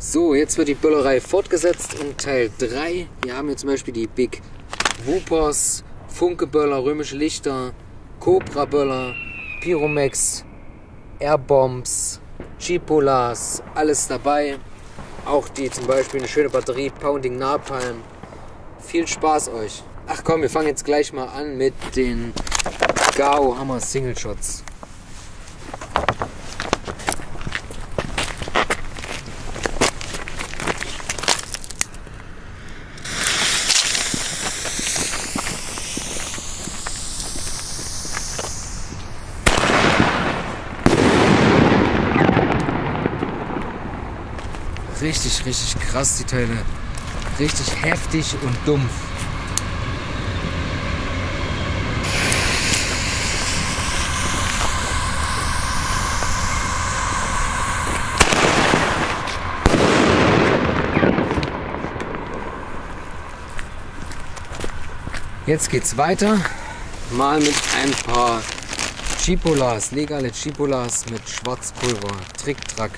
So, jetzt wird die Böllerei fortgesetzt in Teil 3. Wir haben hier zum Beispiel die Big Whoopers, Funke-Böller, römische Lichter, Cobra-Böller, Pyromex, Airbombs, Chipolas, alles dabei. Auch die zum Beispiel eine schöne Batterie, Pounding Napalm. Viel Spaß euch. Ach komm, wir fangen jetzt gleich mal an mit den Gao Hammer Single Shots. Richtig, richtig krass die Teile. Richtig heftig und dumpf. Jetzt geht's weiter. Mal mit ein paar Chipolas, legale Chipolas mit Schwarzpulver. Trick-Track.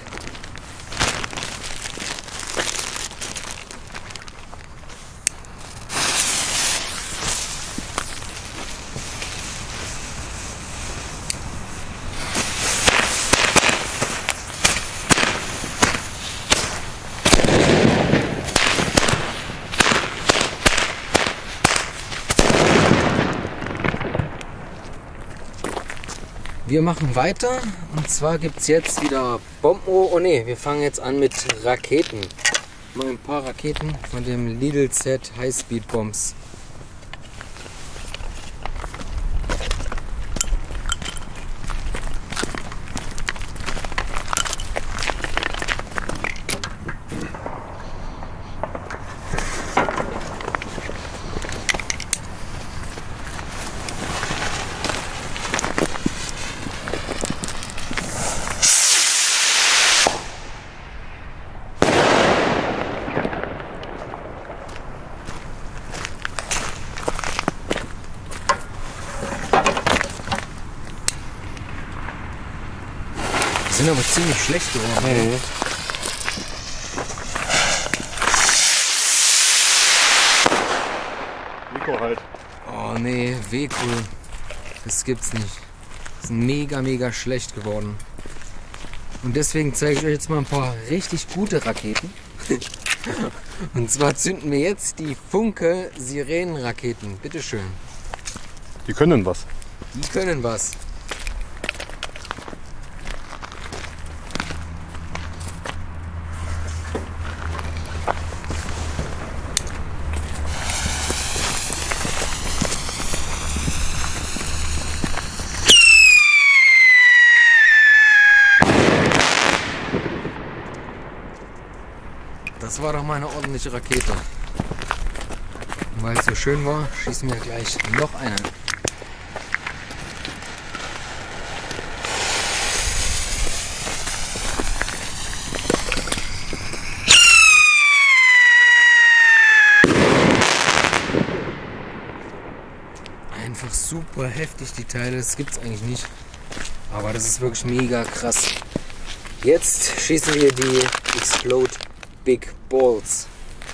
Wir machen weiter und zwar gibt es jetzt wieder Bomben. Oh ne, wir fangen jetzt an mit Raketen. Mal ein paar Raketen von dem Lidl Z High Speed Bombs. Die sind aber ziemlich schlecht geworden. Mhm. Nico halt. Oh nee, Wehcool. Das gibt's nicht. Die sind mega schlecht geworden. Und deswegen zeige ich euch jetzt mal ein paar richtig gute Raketen. Und zwar zünden wir jetzt die Funke Sirenenraketen. Bitteschön. Die können was. Die können was. Das war doch mal eine ordentliche Rakete. Und weil es so schön war, schießen wir gleich noch eine. Einfach super heftig die Teile, das gibt's eigentlich nicht. Aber das ist wirklich mega krass. Jetzt schießen wir die Explode Big Balls.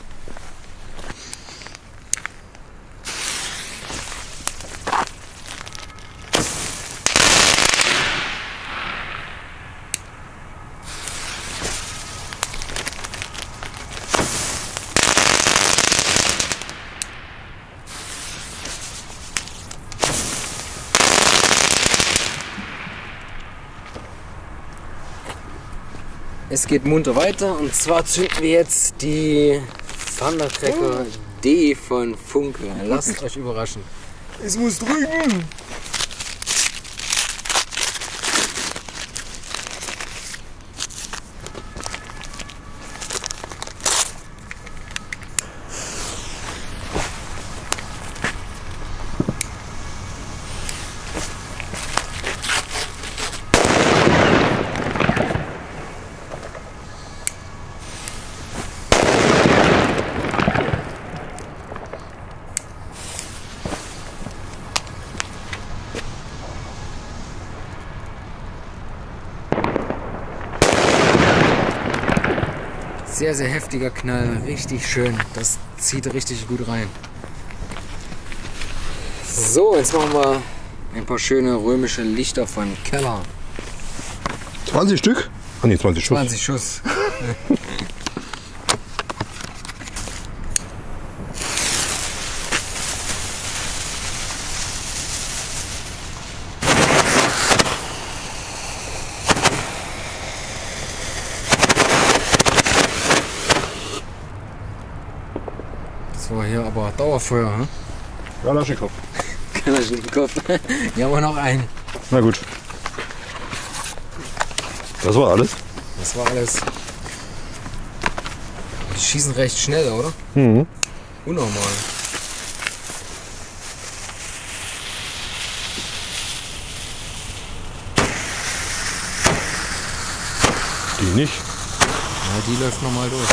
Es geht munter weiter und zwar zünden wir jetzt die Thundercracker D von Funke. Lasst euch überraschen. Es muss drücken! Sehr, sehr heftiger Knall, richtig schön. Das zieht richtig gut rein. So, jetzt machen wir ein paar schöne römische Lichter von Keller. 20 Stück? Ah ne, 20 Schuss. 20 Schuss. Das war hier aber Dauerfeuer, hm? Kalaschnikow. Kalaschnikow. Hier haben wir noch einen. Na gut. Das war alles? Das war alles. Die schießen recht schnell, oder? Mhm. Unnormal. Die nicht. Ja, die läuft normal durch.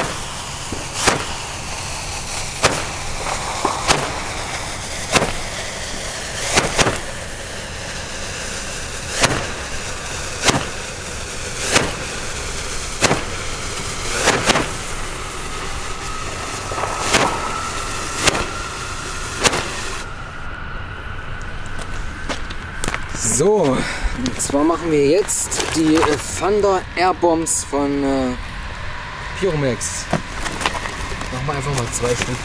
So, und zwar machen wir jetzt die Thunder Airbombs von Pyromex. Machen wir einfach mal 2 Stück.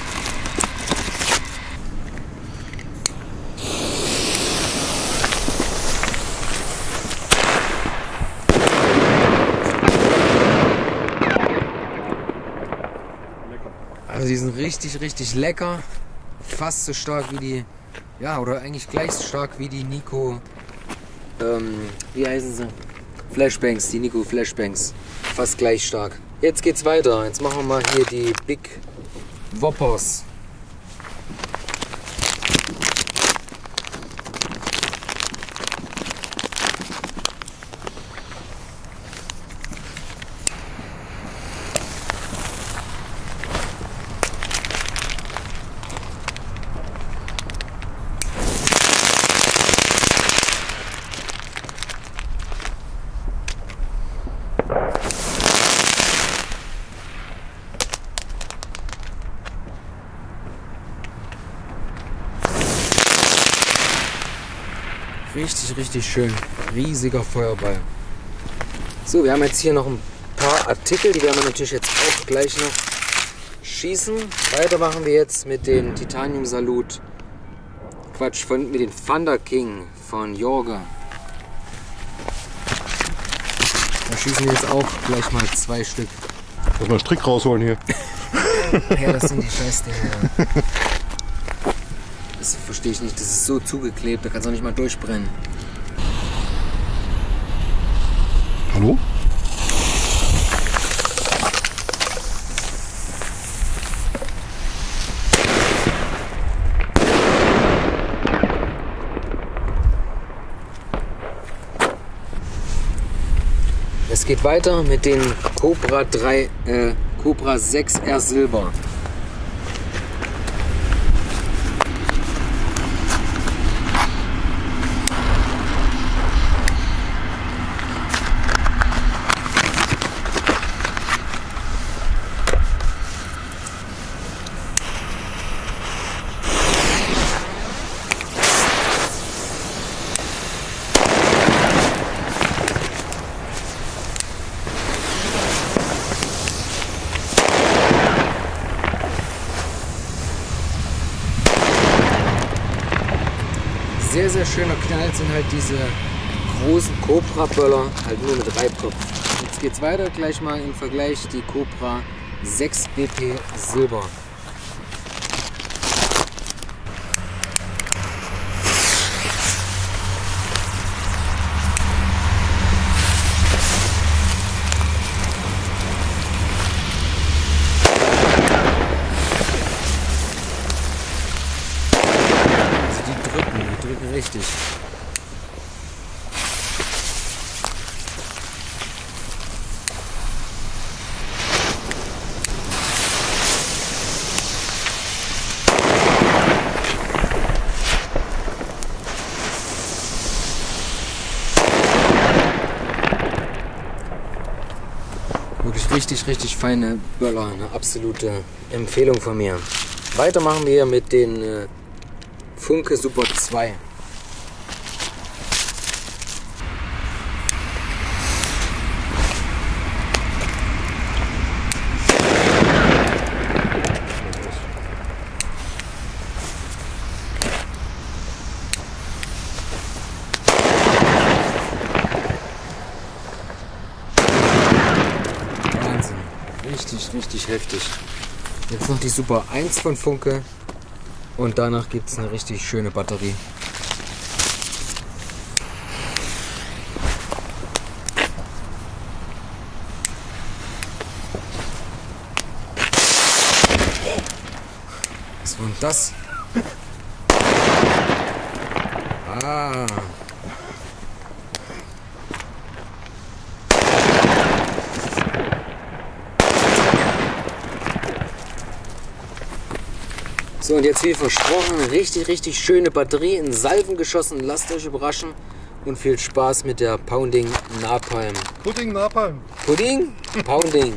Also die sind richtig, richtig lecker. Fast so stark wie die, ja, oder eigentlich gleich so stark wie die Nico, wie heißen sie? Flashbangs, die Nico Flashbangs. Fast gleich stark. Jetzt geht's weiter. Jetzt machen wir mal hier die Big Whoppers. Richtig, richtig schön. Riesiger Feuerball. So, wir haben jetzt hier noch ein paar Artikel, die werden wir natürlich jetzt auch gleich noch schießen. Weiter machen wir jetzt mit dem Titanium Salut. Quatsch, mit dem Thunder King von Jorge. Da schießen wir jetzt auch gleich mal 2 Stück. Lass mal einen Strick rausholen hier. Ja, das sind die Scheißdinger. Das verstehe ich nicht. Das ist so zugeklebt, da kannst du auch nicht mal durchbrennen. Hallo? Es geht weiter mit den Cobra 6R Silber. Sehr, sehr schöner Knall sind halt diese großen Cobra-Böller, halt nur mit Reibkopf. Jetzt geht's weiter, gleich mal im Vergleich die Cobra 6 BP Silber. Die drücken richtig. Wirklich richtig, richtig feine Böller. Eine absolute Empfehlung von mir. Weiter machen wir mit den Funke Super 2. Wahnsinn. Richtig, richtig heftig. Jetzt noch die Super 1 von Funke. Und danach gibt es eine richtig schöne Batterie. Was war denn das? Ah. So, und jetzt wie versprochen, eine richtig, richtig schöne Batterie in Salven geschossen. Lasst euch überraschen und viel Spaß mit der Pounding Napalm. Pudding, Napalm. Pudding? Pounding.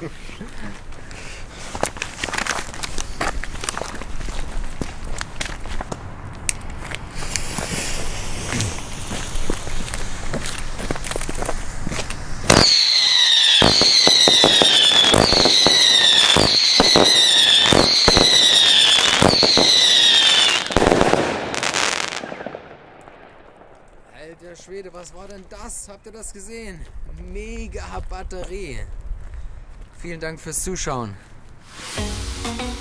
Alter Schwede, was war denn das? Habt ihr das gesehen? Mega Batterie. Vielen Dank fürs Zuschauen.